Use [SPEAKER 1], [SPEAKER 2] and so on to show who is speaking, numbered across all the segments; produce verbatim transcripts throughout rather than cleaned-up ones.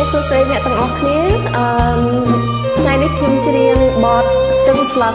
[SPEAKER 1] សួស្តីអ្នកទាំងអស់គ្នាអឺថ្ងៃនេះខ្ញុំច្រៀងបទ Steung Slah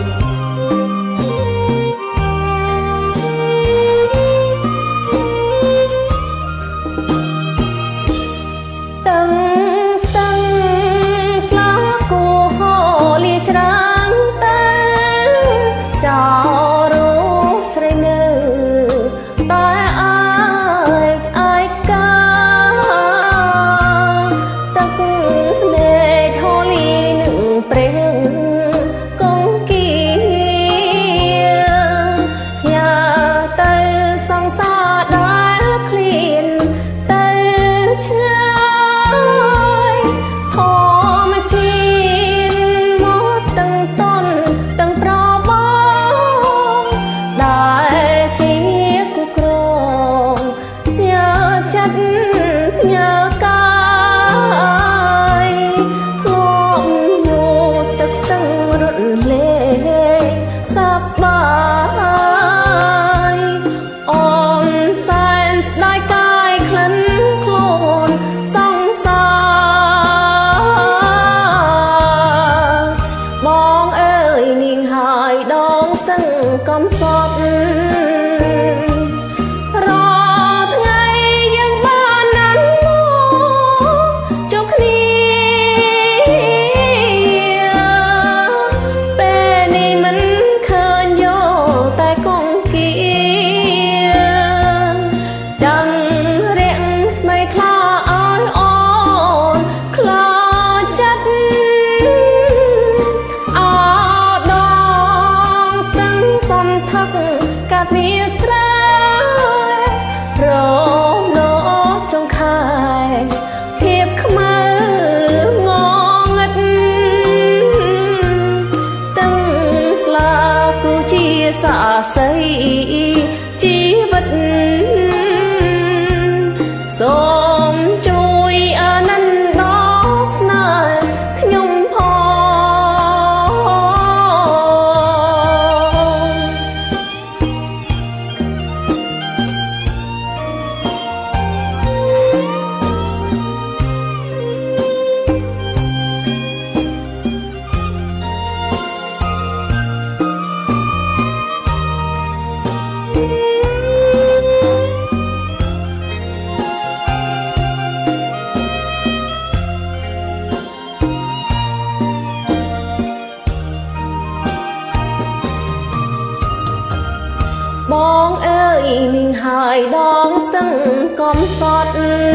[SPEAKER 1] បងអើយនាងហើយដងស្ទឹងកំសត់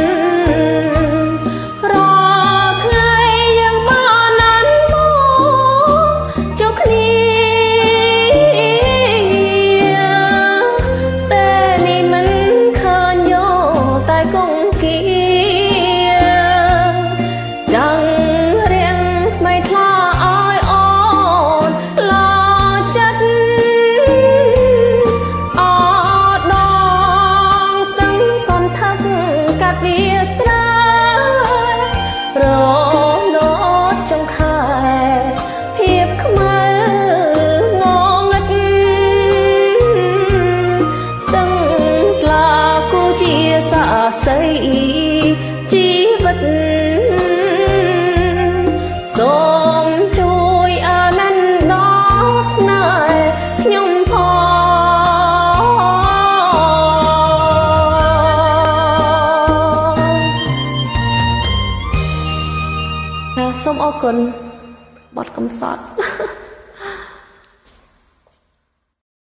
[SPEAKER 1] រាល់ថ្ងៃយើងបានណាន់មកជួបគ្នាពេលនេះមិនឃើញយកតែគង្គាចាំងរៀងស្មីថ្លាឲ្យអូនឡាចិត្តវាស្រែរលត់ចង្ខែភាពខ្មៅងងឹតស្ទឹងស្លាគូជាសាស័យជីវិតសូមជួយអានន្ទដល់ស្នេហ៍ខ្ញុំផងសូមអរគុណបទកំសត់